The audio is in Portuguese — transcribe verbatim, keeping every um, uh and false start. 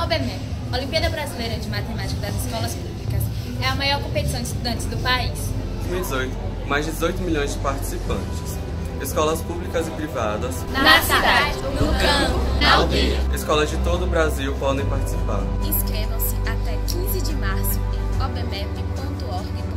OBMEP, Olimpíada Brasileira de Matemática das Escolas Públicas, é a maior competição de estudantes do país. dois mil e dezoito, mais de dezoito milhões de participantes. Escolas públicas e privadas, Na cidade, no campo, na aldeia. escolas de todo o Brasil podem participar. Inscrevam-se até quinze de março em obmep ponto org.